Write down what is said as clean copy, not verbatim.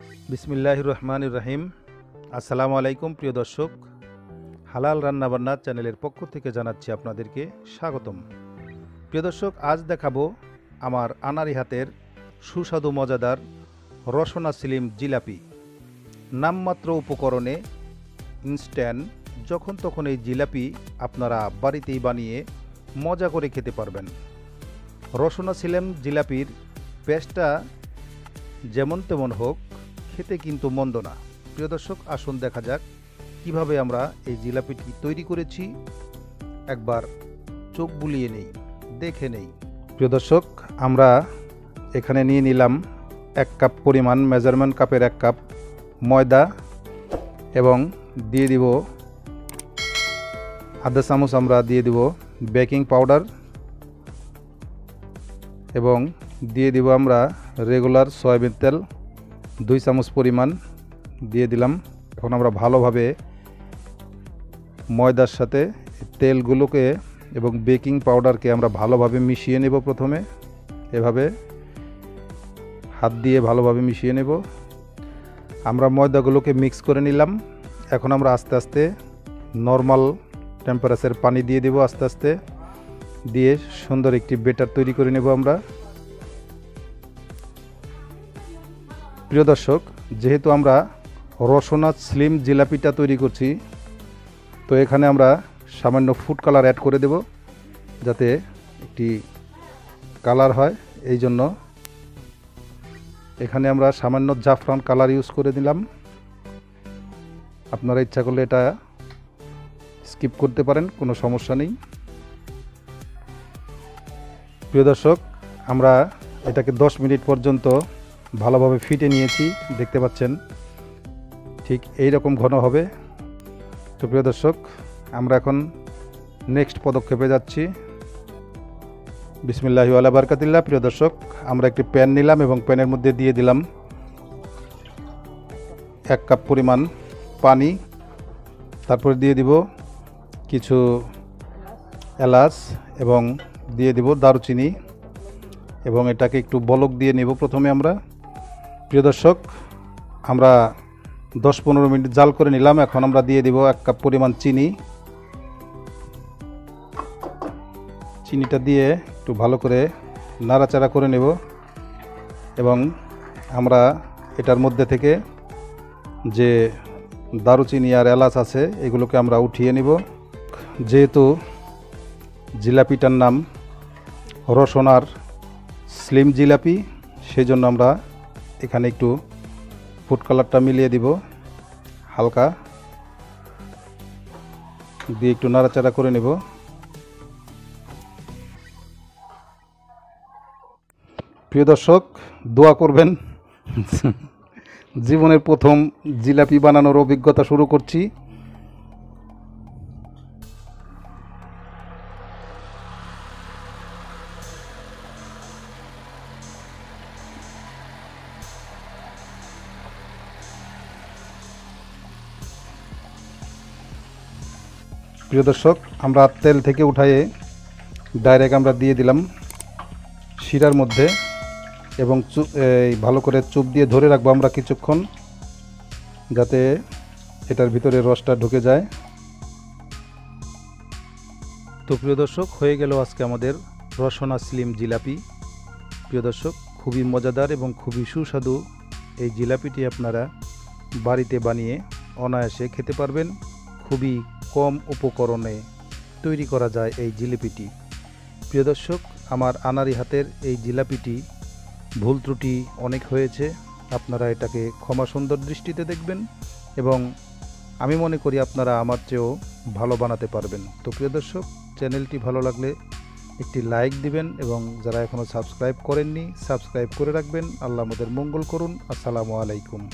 বিসমিল্লাহির রহমানির রহিম। আসসালামু আলাইকুম প্রিয় দর্শক, হালাল রান্নাবান্না চ্যানেলের পক্ষ থেকে জানাচ্ছি আপনাদেরকে স্বাগতম। প্রিয় দর্শক, আজ দেখাবো আমার আনারি হাতের সুস্বাদু মজাদার রসনা স্লিম জিলাপি। নামমাত্র উপকরণে ইনস্ট্যান্ট যখন তখন এই জিলাপি আপনারা বাড়িতেই বানিয়ে মজা করে খেতে পারবেন। রসনা স্লিম জিলাপির পেস্টটা যেমন তেমন হোক, খেতে কিন্তু মন্দ না। প্রিয় দর্শক, আসুন দেখা যাক কিভাবে আমরা এই জিলাপিটি তৈরি করেছি। একবার চোখ বুলিয়ে নেই, দেখে নেই। প্রিয় দর্শক, আমরা এখানে নিয়ে নিলাম 1 কাপ পরিমাণ, মেজারমেন্ট কাপের 1 কাপ ময়দা, এবং দিয়ে দিব আধা চামচ আমরা দিয়ে দিব বেকিং পাউডার, এবং দিয়ে দিব আমরা রেগুলার সয়াবিন তেল 2 চামচ পরিমাণ দিয়ে দিলাম। এখন আমরা ভালোভাবে ময়দার সাথে তেলগুলোকে এবং বেকিং পাউডারকে আমরা ভালোভাবে মিশিয়ে নেব। প্রথমে এভাবে হাত দিয়ে ভালোভাবে মিশিয়ে নেব। আমরা ময়দাগুলোকে মিক্স করে নিলাম। এখন আমরা আস্তে আস্তে নর্মাল টেম্পারেচার পানি দিয়ে দেব, আস্তে আস্তে দিয়ে সুন্দর একটি ব্যাটার তৈরি করে নেব আমরা। প্রিয় দর্শক, যেহেতু আমরা রসনা স্লিম জিলাপিটা তৈরি করছি, তো এখানে আমরা সামান্য ফুড কালার অ্যাড করে দেব যাতে একটি কালার হয়। এই জন্য এখানে আমরা সামান্য জাফরান কালার ইউজ করে দিলাম। আপনারা ইচ্ছা করলে এটা স্কিপ করতে পারেন, কোনো সমস্যা নেই। প্রিয় দর্শক, আমরা এটাকে 10 মিনিট পর্যন্ত ভালোভাবে ফিটে নিয়েছি। দেখতে পাচ্ছেন ঠিক এই রকম ঘন হবে। তো প্রিয় দর্শক, আমরা এখন নেক্সট পদক্ষেপে যাচ্ছি। বিসমিল্লাহি ওয়ালা বারাকাতিল্লাহ। প্রিয় দর্শক, আমরা একটি প্যান নিলাম এবং প্যানের মধ্যে দিয়ে দিলাম 1 কাপ পরিমাণ পানি। তারপরে দিয়ে দিব কিছু এলাচ এবং দিয়ে দিব দারুচিনি, এবং এটাকে একটু বলক দিয়ে নেব প্রথমে আমরা। প্রিয় দর্শক, আমরা 10-15 মিনিট জাল করে নিলাম। এখন আমরা দিয়ে দিব 1 কাপ পরিমাণ চিনি। চিনিটা দিয়ে একটু ভালো করে নাড়াচাড়া করে নেব, এবং আমরা এটার মধ্যে থেকে যে দারুচিনি আর এলাচ আছে এগুলোকে আমরা উঠিয়ে নেব। যেহেতু জিলাপিটার নাম রসনার স্লিম জিলাপি, সেই জন্য আমরা এখানে একটু ফুড কালারটা মিলিয়ে দিব হালকা, দিয়ে একটু নাড়াচাড়া করে নেব। প্রিয় দর্শক, দোয়া করবেন। জীবনের প্রথম জিলাপি বানানোর অভিজ্ঞতা শুরু করছি। প্রিয় দর্শক, আমরা তেল থেকে উঠায়ে ডাইরেক্ট আমরা দিয়ে দিলাম শিরার মধ্যে, এবং ভালো করে চুপ দিয়ে ধরে রাখবো আমরা কিছুক্ষণ, যাতে এটার ভিতরে রসটা ঢুকে যায়। তো প্রিয় দর্শক, হয়ে গেল আজকে আমাদের রসনা স্লিম জিলাপি। প্রিয় দর্শক, খুবই মজাদার এবং খুবই সুস্বাদু এই জিলাপিটি আপনারা বাড়িতে বানিয়ে অনায়াসে খেতে পারবেন। খুবই কম উপকরণে তৈরি করা যায় এই জিলিপিটি। প্রিয় দর্শক, আমার আনারি হাতের এই জিলাপিটি ভুল ত্রুটি অনেক হয়েছে, আপনারা এটাকে ক্ষমা সুন্দর দৃষ্টিতে দেখবেন, এবং আমি মনে করি আপনারা আমার চেয়েও ভালো বানাতে পারবেন। তো প্রিয় দর্শক, চ্যানেলটি ভালো লাগলে একটি লাইক দিবেন, এবং যারা এখনও সাবস্ক্রাইব করেননি সাবস্ক্রাইব করে রাখবেন। আল্লাহ আমাদের মঙ্গল করুন। আসসালামু আলাইকুম।